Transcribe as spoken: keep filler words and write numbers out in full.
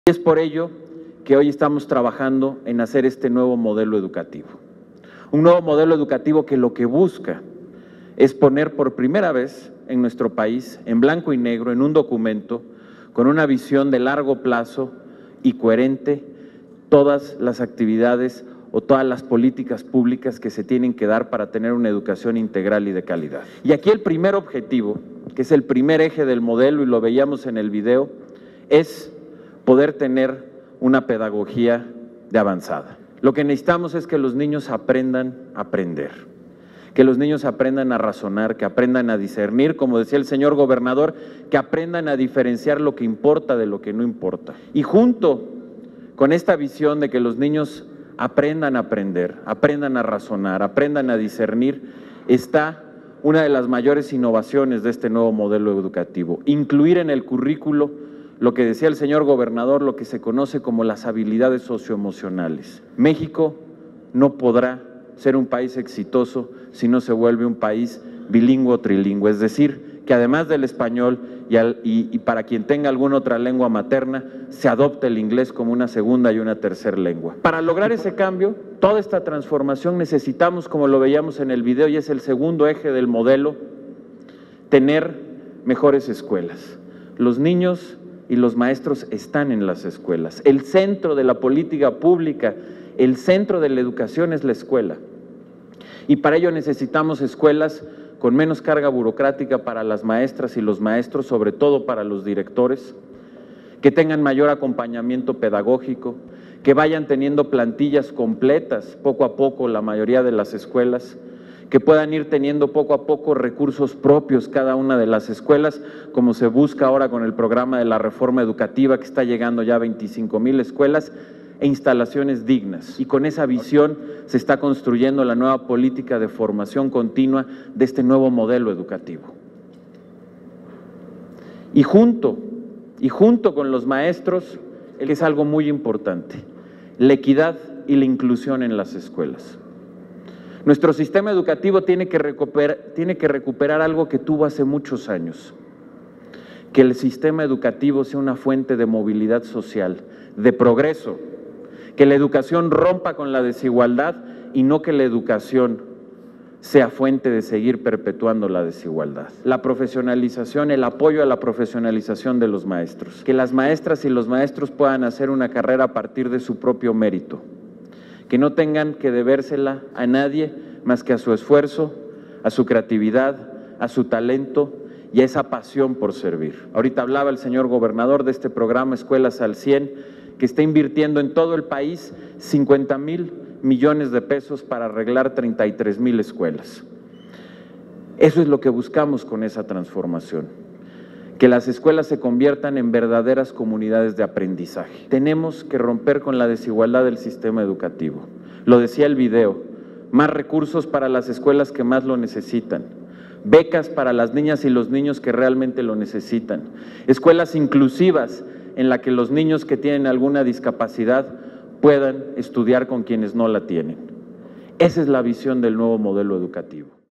Y es por ello que hoy estamos trabajando en hacer este nuevo modelo educativo. Un nuevo modelo educativo que lo que busca es poner por primera vez en nuestro país, en blanco y negro, en un documento, con una visión de largo plazo y coherente, todas las actividades o todas las políticas públicas que se tienen que dar para tener una educación integral y de calidad. Y aquí el primer objetivo, que es el primer eje del modelo, y lo veíamos en el video, es poder tener una pedagogía de avanzada. Lo que necesitamos es que los niños aprendan a aprender, que los niños aprendan a razonar, que aprendan a discernir, como decía el señor gobernador, que aprendan a diferenciar lo que importa de lo que no importa. Y junto con esta visión de que los niños aprendan a aprender, aprendan a razonar, aprendan a discernir, está una de las mayores innovaciones de este nuevo modelo educativo, incluir en el currículo lo que decía el señor gobernador, lo que se conoce como las habilidades socioemocionales. México no podrá ser un país exitoso si no se vuelve un país bilingüe o trilingüe, es decir, que además del español y, al, y, y para quien tenga alguna otra lengua materna, se adopte el inglés como una segunda y una tercera lengua. Para lograr ese cambio, toda esta transformación necesitamos, como lo veíamos en el video, y es el segundo eje del modelo, tener mejores escuelas. Los niños y los maestros están en las escuelas. El centro de la política pública, el centro de la educación es la escuela. Y para ello necesitamos escuelas con menos carga burocrática para las maestras y los maestros, sobre todo para los directores, que tengan mayor acompañamiento pedagógico, que vayan teniendo plantillas completas poco a poco la mayoría de las escuelas, que puedan ir teniendo poco a poco recursos propios cada una de las escuelas, como se busca ahora con el programa de la reforma educativa que está llegando ya a veinticinco mil escuelas, e instalaciones dignas. Y con esa visión se está construyendo la nueva política de formación continua de este nuevo modelo educativo. Y junto, y junto con los maestros, que es algo muy importante, la equidad y la inclusión en las escuelas. Nuestro sistema educativo tiene que recuperar, tiene que recuperar algo que tuvo hace muchos años, que el sistema educativo sea una fuente de movilidad social, de progreso, que la educación rompa con la desigualdad y no que la educación sea fuente de seguir perpetuando la desigualdad. La profesionalización, el apoyo a la profesionalización de los maestros, que las maestras y los maestros puedan hacer una carrera a partir de su propio mérito, que no tengan que debérsela a nadie más que a su esfuerzo, a su creatividad, a su talento y a esa pasión por servir. Ahorita hablaba el señor gobernador de este programa Escuelas al cien, que está invirtiendo en todo el país cincuenta mil millones de pesos para arreglar treinta y tres mil escuelas. Eso es lo que buscamos con esa transformación, que las escuelas se conviertan en verdaderas comunidades de aprendizaje. Tenemos que romper con la desigualdad del sistema educativo. Lo decía el video, más recursos para las escuelas que más lo necesitan, becas para las niñas y los niños que realmente lo necesitan, escuelas inclusivas en las que los niños que tienen alguna discapacidad puedan estudiar con quienes no la tienen. Esa es la visión del nuevo modelo educativo.